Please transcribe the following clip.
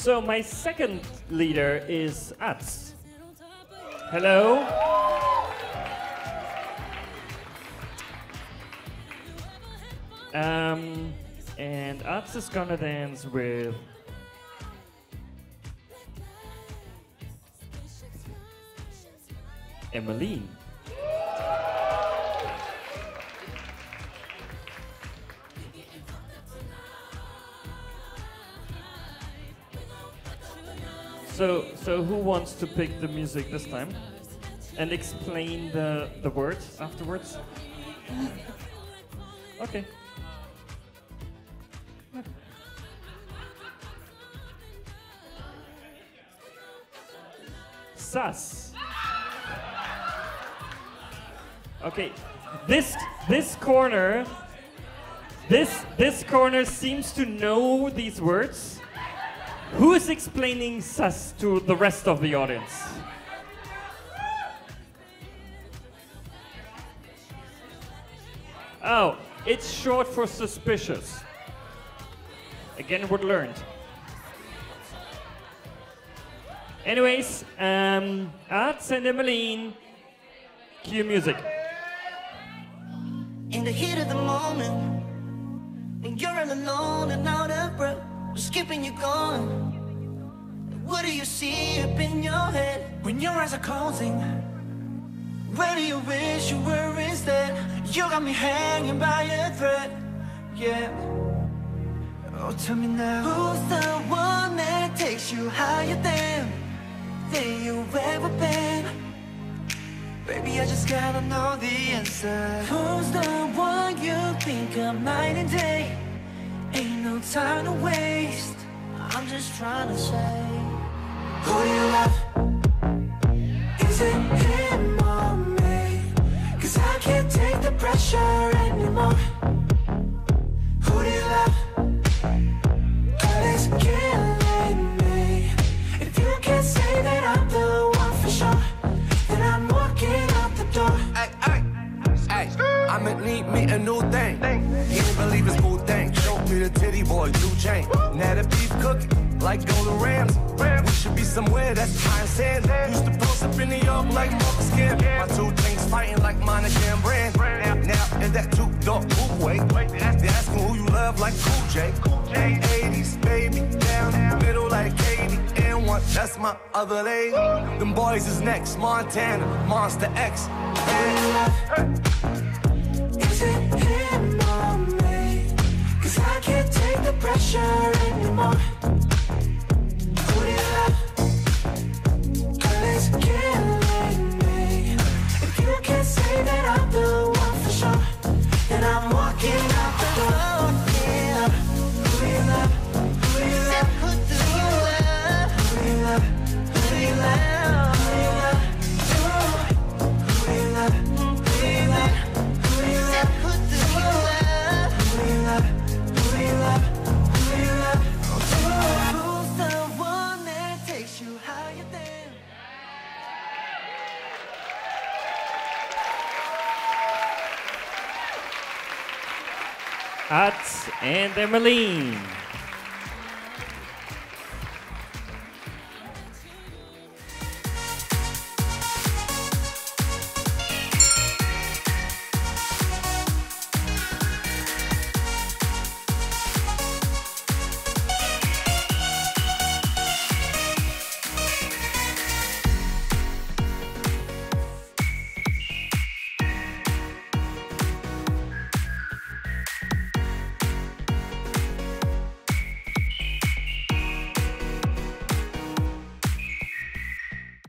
So my second leader is Ats. Hello. And Ats is gonna dance with Emmeline. So who wants to pick the music this time and explain the words afterwards? Okay. Sus. Okay. This corner seems to know these words. Who is explaining sus to the rest of the audience? Oh, it's short for suspicious. Again, word learned. Anyways, Ats and Emmeline, cue music. In the heat of the moment, when you're all alone and out of breath, just keeping you going. What do you see up in your head when your eyes are closing? Where do you wish you were instead? You got me hanging by a thread, yeah. Oh, tell me now, who's the one that takes you higher than you've ever been? Baby, I just gotta know the answer. Who's the one you think of night and day? Ain't no time to waste. I'm just trying to say, who do you love? Is it him or me? 'Cause I can't take the pressure anymore. Who do you love? Girl, it's killing me. If you can't say that I'm the one for sure, then I'm walking out the door. I'ma need me a new thing. He didn't believe his cool thing. Showed me the titty boy, blue chain. Now the beef cooking, like Golden Rams. We should be somewhere that's high and sand. Used to post up in New York like Marcus Kim. My two things fighting like Monica and Brand. Now in that two-door way, they asking who you love like Cool J. 80s, baby, down middle like Katie. And one, that's my other lady. Them boys is next, Montana, Monster X. Is it him or me? 'Cause I can't take the pressure anymore. Who do you love? Girl, it's killing me. If you can't say that I'm the one for sure, then I'm walking out the door. Yeah. Who do you love? Who do you love? Who do you love? Who do you love? Who do you love? Who do you love? Who do you love? Who do you love? Ats and Emmeline.